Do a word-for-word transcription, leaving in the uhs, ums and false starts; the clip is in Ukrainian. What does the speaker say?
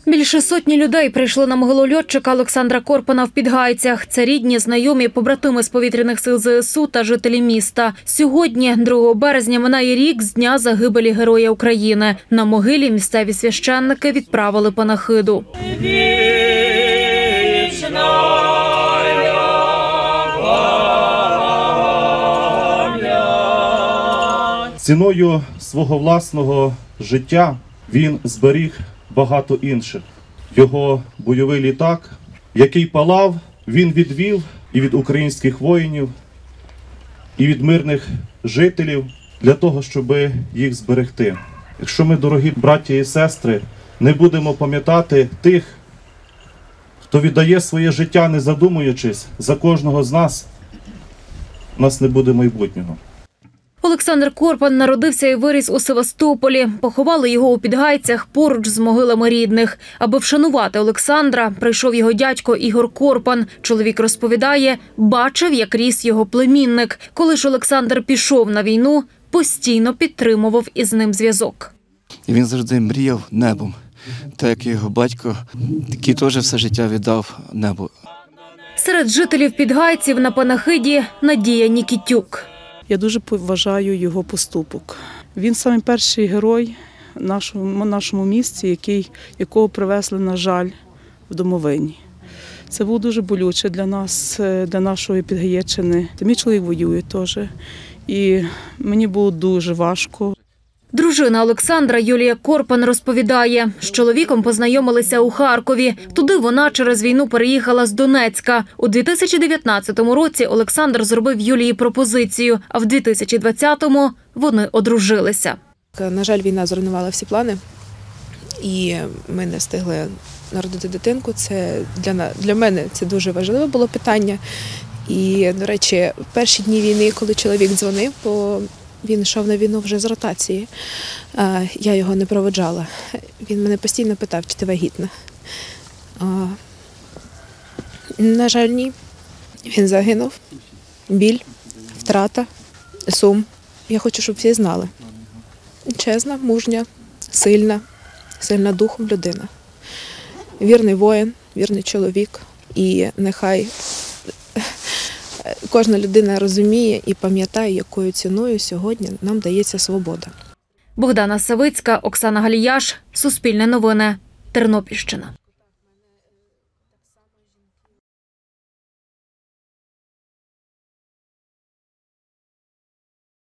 Більше сотні людей прийшли на могилу льотчика Олександра Корпана в Підгайцях. Це рідні, знайомі, побратими з повітряних сил ЗСУ та жителі міста. Сьогодні, другого березня, минає рік з дня загибелі Героя України. На могилі місцеві священники відправили панахиду. Ціною свого власного життя він зберіг багато інших. Його бойовий літак, який палав, він відвів і від українських воїнів, і від мирних жителів для того, щоб їх зберегти. Якщо ми, дорогі браті і сестри, не будемо пам'ятати тих, хто віддає своє життя, не задумуючись, за кожного з нас, у нас не буде майбутнього. Олександр Корпан народився і виріс у Севастополі. Поховали його у Підгайцях поруч з могилами рідних. Аби вшанувати Олександра, прийшов його дядько Ігор Корпан. Чоловік розповідає, бачив, як ріс його племінник. Коли ж Олександр пішов на війну, постійно підтримував із ним зв'язок. Він завжди мріяв небом, так як його батько, який теж все життя віддав небу. Серед жителів Підгайців на панахиді Надія Нікітюк. Я дуже поважаю його поступок. Він самий перший герой в нашому, нашому місті, який, якого привезли, на жаль, в домовині. Це було дуже болюче для нас, для нашої Підгаєччини. Мій чоловік воює теж, і мені було дуже важко. Дружина Олександра Юлія Корпан розповідає, з чоловіком познайомилися у Харкові. Туди вона через війну переїхала з Донецька. У дві тисячі дев'ятнадцятому році Олександр зробив Юлії пропозицію, а в дві тисячі двадцятому вони одружилися. На жаль, війна зруйнувала всі плани, і ми не встигли народити дитинку. Це для, для мене це дуже важливе було питання. І, до речі, в перші дні війни, коли чоловік дзвонив, бо він йшов на війну вже з ротації. Я його не проводжала. Він мене постійно питав, чи ти вагітна. На жаль, ні. Він загинув. Біль, втрата, сум. Я хочу, щоб всі знали. Чесна, мужня, сильна, сильна духом людина. Вірний воїн, вірний чоловік. І нехай кожна людина розуміє і пам'ятає, якою ціною сьогодні нам дається свобода. Богдана Савицька, Оксана Галіяш, Суспільне новини, Тернопільщина.